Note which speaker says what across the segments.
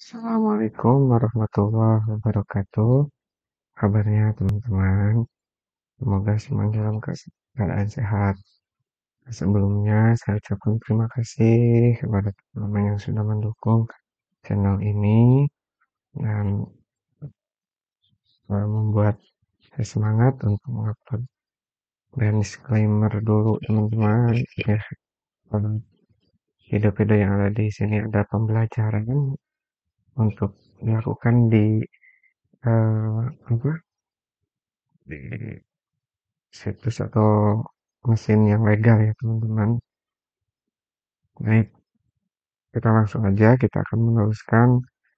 Speaker 1: Assalamualaikum warahmatullahi wabarakatuh. Kabarnya teman-teman, semoga semuanya dalam keadaan sehat. Sebelumnya saya ucapkan terima kasih kepada teman-teman yang sudah mendukung channel ini dan membuat saya semangat untuk mengupload. Dan disclaimer dulu teman-teman, ya, video-video yang ada di sini ada pembelajaran untuk dilakukan apa, di situs atau mesin yang legal ya teman-teman. Baik, kita langsung aja, kita akan meneruskan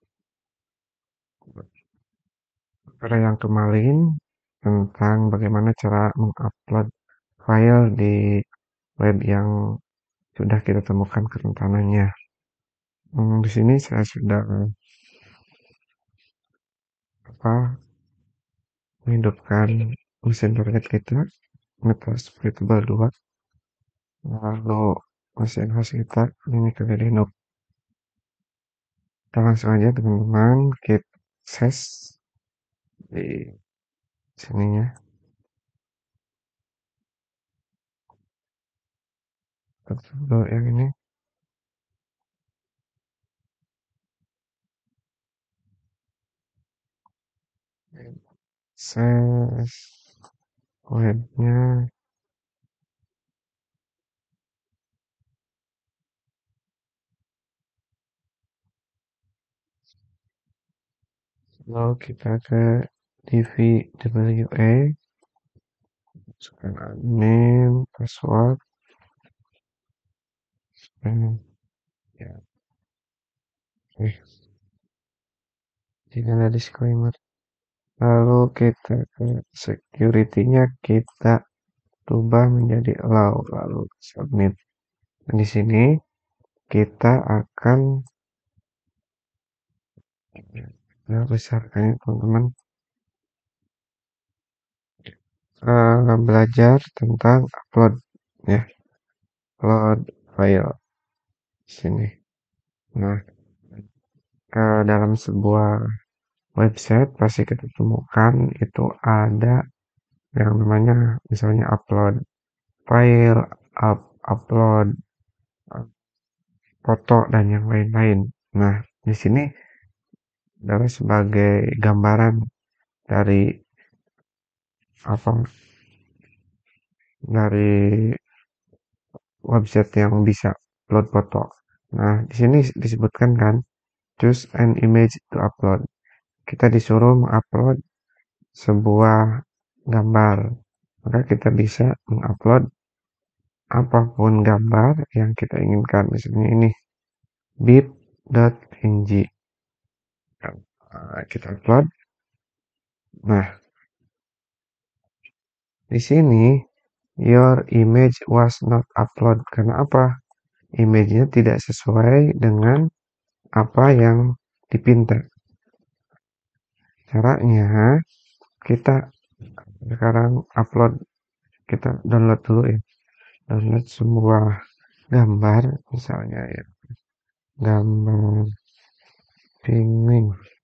Speaker 1: pada yang kemarin tentang bagaimana cara mengupload file di web yang sudah kita temukan kerentanannya. Di sini saya sudah menghidupkan mesin target kita, Metasploitable 2, lalu mesin host kita ini ke Linux. Kita langsung aja teman-teman, kita akses di sininya. Untuk yang ini, akses webnya, lalu kita ke DVWA, masukkan admin, password, dan ya, ini ada disclaimer. Lalu kita ke security-nya, kita rubah menjadi allow, lalu submit. Dan di sini kita akan besarkan teman-teman, belajar tentang upload ya, upload file di sini. Nah, dalam sebuah website pasti kita temukan itu ada yang namanya misalnya upload file, upload foto dan yang lain-lain. Nah, di sini adalah sebagai gambaran dari apa, dari website yang bisa upload foto. Nah, di sini disebutkan kan, choose an image to upload. Kita disuruh mengupload sebuah gambar. Maka kita bisa mengupload apapun gambar yang kita inginkan. Misalnya ini bit.png. Kita upload. Nah, di sini your image was not upload. Karena apa? Image-nya tidak sesuai dengan apa yang dipinta. Caranya kita sekarang upload, kita download dulu ya. Download sebuah gambar misalnya ya. Gambar penguin.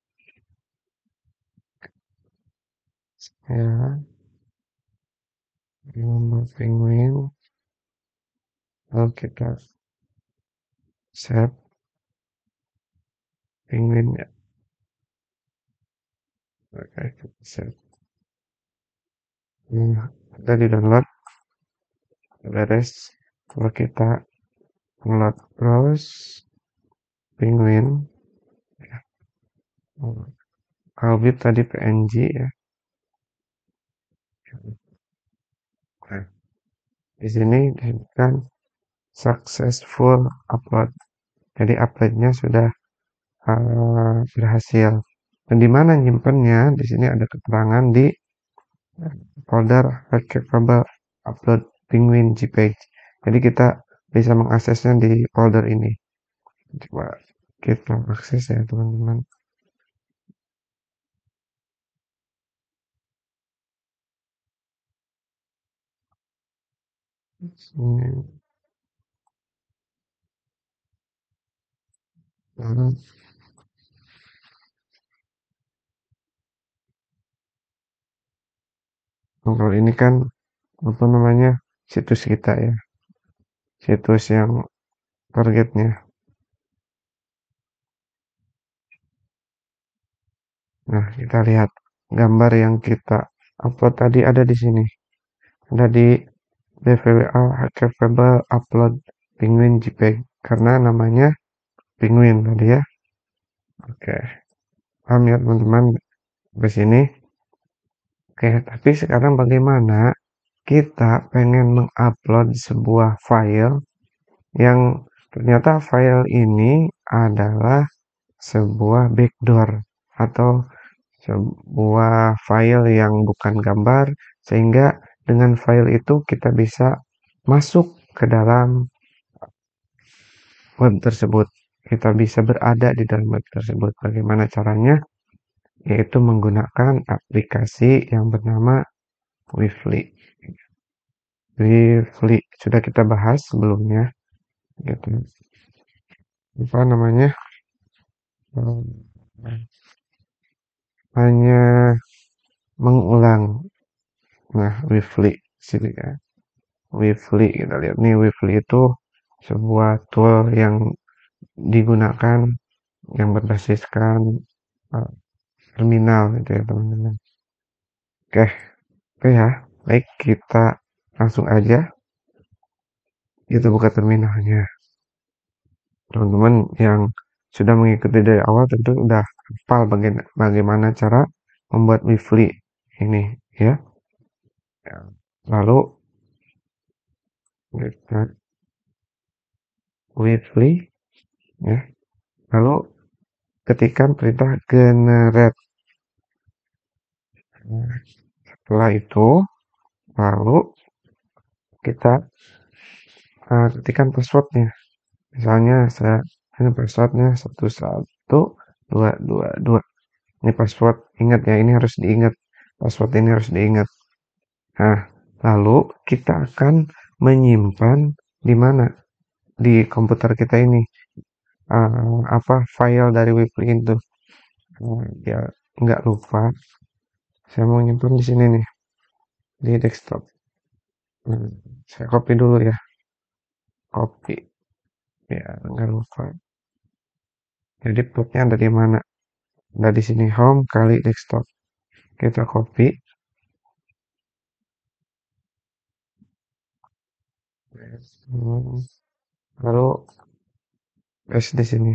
Speaker 1: Ya, gambar penguin. Lalu kita save penguin ya. Oke, kita save. Nah, kita di download, beres. Kalau kita download browse penguin, kalau bit tadi PNG ya. Nah, di sini disebutkan successful upload. Jadi uploadnya sudah berhasil. Dan di mana nyimpennya? Di sini ada keterangan di folder retrievable upload penguin JPEG. Jadi kita bisa mengaksesnya di folder ini. Coba kita akses ya teman-teman. Ini. Nah, Kalau ini kan apa namanya situs kita ya, situs yang targetnya. Nah, kita lihat gambar yang kita upload tadi ada di sini. Ada di DVWA Capable Upload Penguin JPEG karena namanya Penguin tadi ya. Oke, paham ya teman-teman ke sini. Oke, tapi sekarang bagaimana kita pengen mengupload sebuah file yang ternyata file ini adalah sebuah backdoor atau sebuah file yang bukan gambar, sehingga dengan file itu kita bisa masuk ke dalam web tersebut. Kita bisa berada di dalam web tersebut. Bagaimana caranya? Yaitu menggunakan aplikasi yang bernama Weebly. Weebly sudah kita bahas sebelumnya, gitu. Apa namanya? Hanya mengulang. Nah, Weebly sini ya. Weebly kita lihat nih, Weebly itu sebuah tool yang digunakan yang berbasiskan uh, terminal gitu ya teman-teman. Oke, oke ya. Baik, kita langsung aja kita buka terminalnya. Teman-teman yang sudah mengikuti dari awal tentu udah hafal bagaimana cara membuat Weebly ini ya. Lalu kita Weebly ya. Lalu ketikkan perintah generate. Nah, setelah itu lalu kita ketikkan passwordnya. Misalnya saya ini passwordnya 112222. Ini password, ingat ya, ini harus diingat. Password ini harus diingat. Nah, lalu kita akan menyimpan di mana? Di komputer kita ini. Apa file dari Weebly itu. Ya, nggak lupa. Saya mau nyimpan di sini nih, di desktop. Hmm, saya copy dulu ya. Copy. Ya, nggak lupa. Jadi plotnya ada di mana? Ada di sini home kali desktop. Kita copy. Hmm, lalu paste di sini.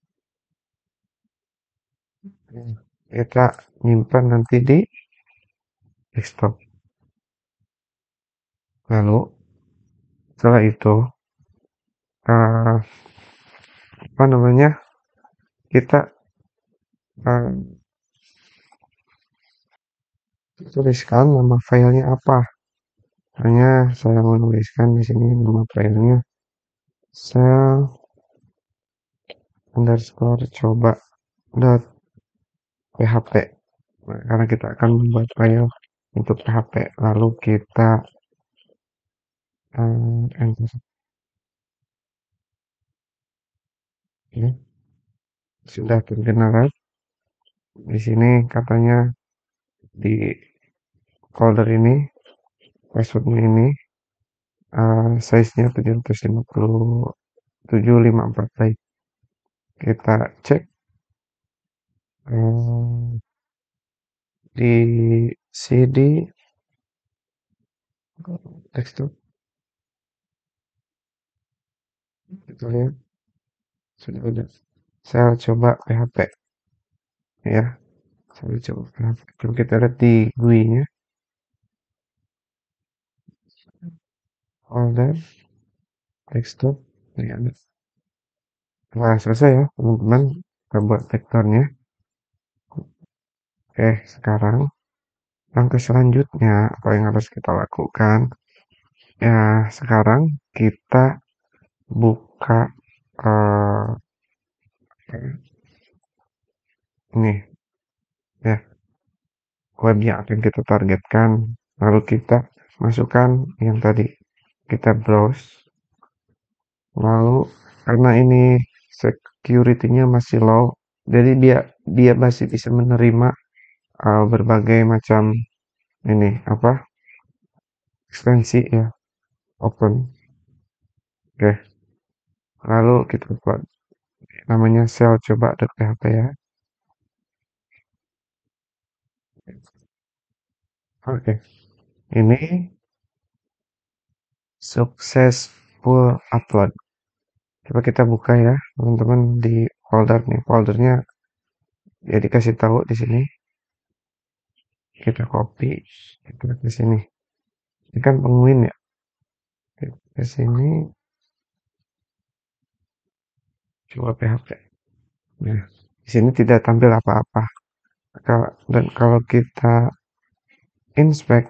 Speaker 1: Kita nyimpan nanti di desktop. Lalu setelah itu uh, apa namanya? Kita uh, tuliskan nama filenya apa. Hanya saya menuliskan di sini nama filenya cell underscore coba dot php. Nah, karena kita akan membuat file untuk PHP. Lalu kita enter. Ya, sudah tergenerat. Di sini katanya di folder ini passwordnya ini size-nya 754 byte. Kita cek uh, di CD desktop, kita lihat sudah ada. Saya coba PHP ya. Saya coba PHP. Coba kita lihat di GUI-nya folder desktop. Ini ada. Nah, selesai ya teman-teman. Kita buat vektornya. Oke, sekarang langkah selanjutnya apa yang harus kita lakukan? Ya, sekarang kita buka uh, ini ya web yang akan kita targetkan. Lalu kita masukkan yang tadi. Kita browse. Lalu karena ini security-nya masih low, jadi dia dia masih bisa menerima berbagai macam ini apa ekstensi ya, open. Oke, lalu kita buat namanya sel coba.php ya. Oke, ini successful upload. Coba kita buka ya, teman-teman di folder nih. Foldernya ya dikasih tahu di sini. Kita copy, kita ke sini. Ini kan penguin ya. Ke sini, coba PHP. Nah, di sini tidak tampil apa-apa. Dan kalau kita inspect,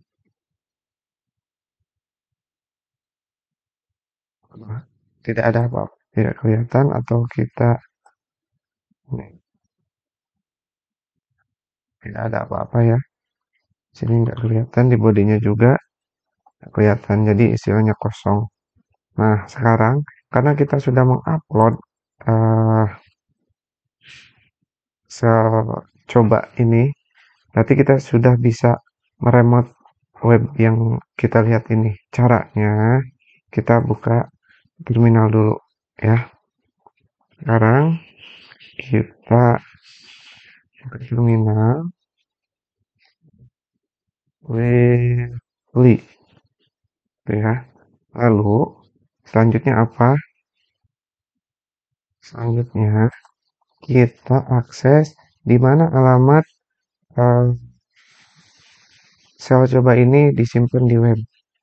Speaker 1: tidak ada apa-apa. Tidak kelihatan atau kita nih, tidak ada apa-apa ya. Sini nggak kelihatan, di bodinya juga nggak kelihatan. Jadi istilahnya kosong. Nah, sekarang karena kita sudah mengupload uh, coba ini, berarti kita sudah bisa meremote web yang kita lihat ini. Caranya kita buka terminal dulu ya. Sekarang kita buka terminal Weebly ya. Lalu selanjutnya apa? Selanjutnya kita akses di mana alamat eh, sel coba ini disimpan di web.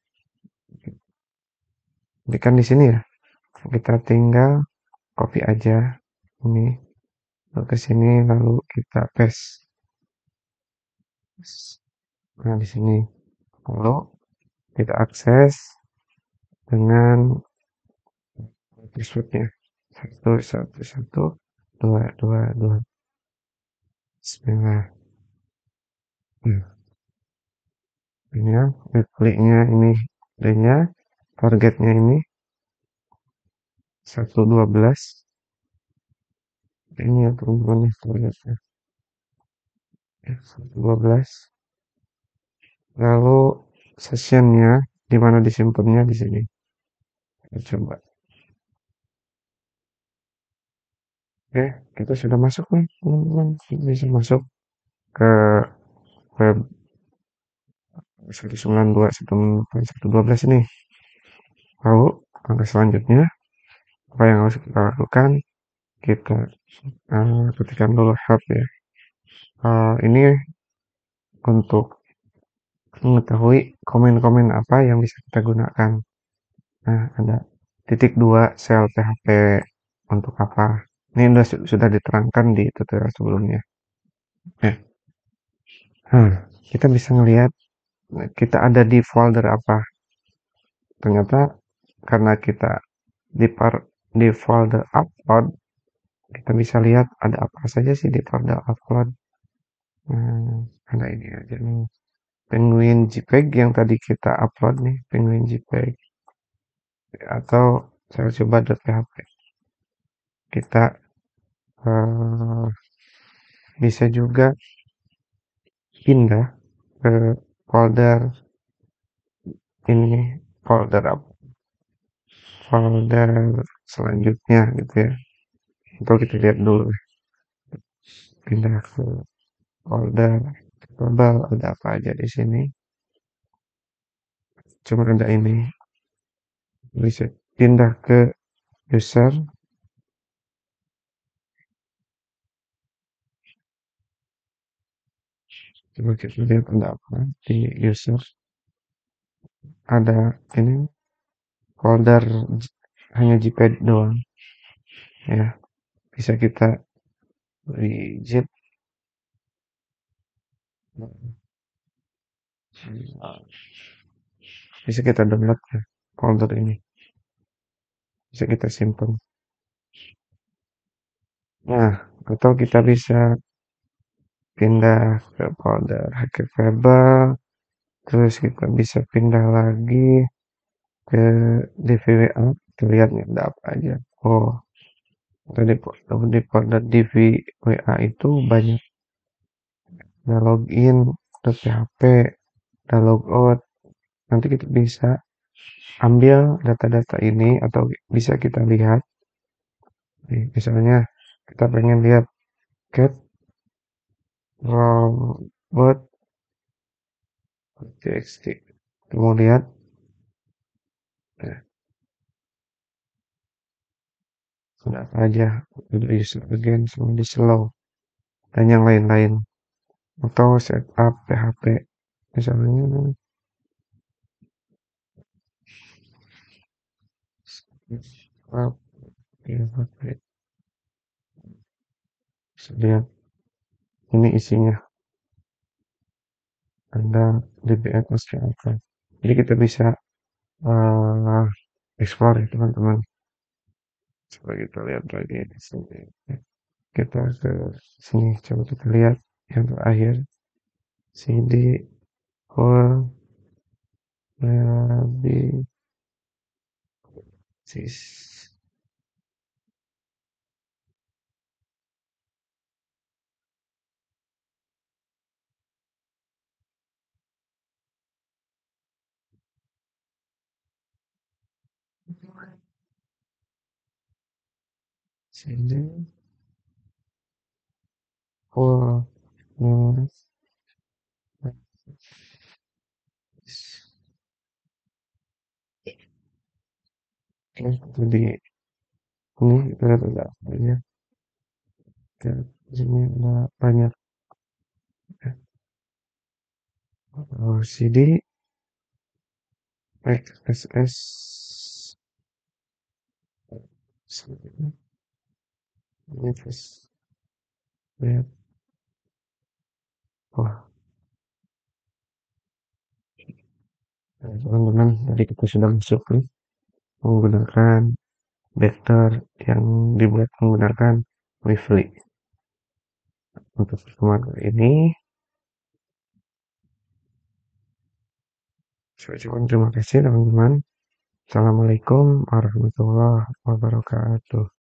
Speaker 1: Ini kan di sini ya. Kita tinggal copy aja ini ke sini lalu kita paste. Nah, di sini. Lalu kita akses dengan passwordnya. Satu, satu, satu, dua, dua, dua. Bismillah. Nah, ini ya, kliknya ini, D-nya, targetnya ini 112. Ini ya teman-teman ya, targetnya. 112. Lalu sessionnya, di mana disimpannya di sini. Kita coba. Oke, kita sudah masuk nih, teman-teman. Bisa masuk ke web 192.1.1.12 ini. Lalu, langkah selanjutnya, apa yang harus kita lakukan? Kita ketikkan dulu help ya. Ini untuk mengetahui komen-komen apa yang bisa kita gunakan. Nah, ada titik dua sel PHP untuk apa. Ini sudah diterangkan di tutorial sebelumnya. Ya. Kita bisa ngelihat kita ada di folder apa. Ternyata karena kita di folder upload, kita bisa lihat ada apa saja sih di folder upload. Ada ini aja nih. Penguin JPEG yang tadi kita upload nih, penguin JPEG atau saya coba.php. Kita uh, bisa juga pindah ke folder ini, folder apa? Folder selanjutnya gitu ya. Atau kita lihat dulu, pindah ke folder global ada apa aja di sini. Cuma ada ini. Bisa pindah ke user. Coba kita lihat ada apa di user. Ada ini folder hanya JPEG doang ya. Bisa kita di zip, bisa kita download ya folder ini, bisa kita simpan. Nah, atau kita bisa pindah ke folder hackable, terus kita bisa pindah lagi ke DVWA, kita lihat nih ada apa aja. Oh, tadi di folder DVWA itu banyak. Ada login, ada PHP, ada logout, nanti kita bisa ambil data-data ini atau bisa kita lihat. Nih, misalnya kita pengen lihat cat robot.txt. Kita mau lihat eh, ada apa aja, udah user again, sama di slow, dan yang lain-lain. Atau setup PHP. Misalnya setup PHP. Bisa lihat ini isinya. Anda DBM pasti apa. Jadi kita bisa uh, explore ya teman-teman. Coba kita lihat lagi di sini. Kita ke sini, coba kita lihat yang terakhir. CD for Nabi sis. CD for Nabi. Oke, jadi ini kita lihat ada banyak. Di sini ada banyak. CD XSS. Ini terus lihat. Wah, teman-teman, tadi kita sudah masuk nih menggunakan vektor yang dibuat menggunakan Weebly. Untuk pertemuan kali ini, saya ucapkan terima kasih teman-teman. Assalamualaikum warahmatullahi wabarakatuh.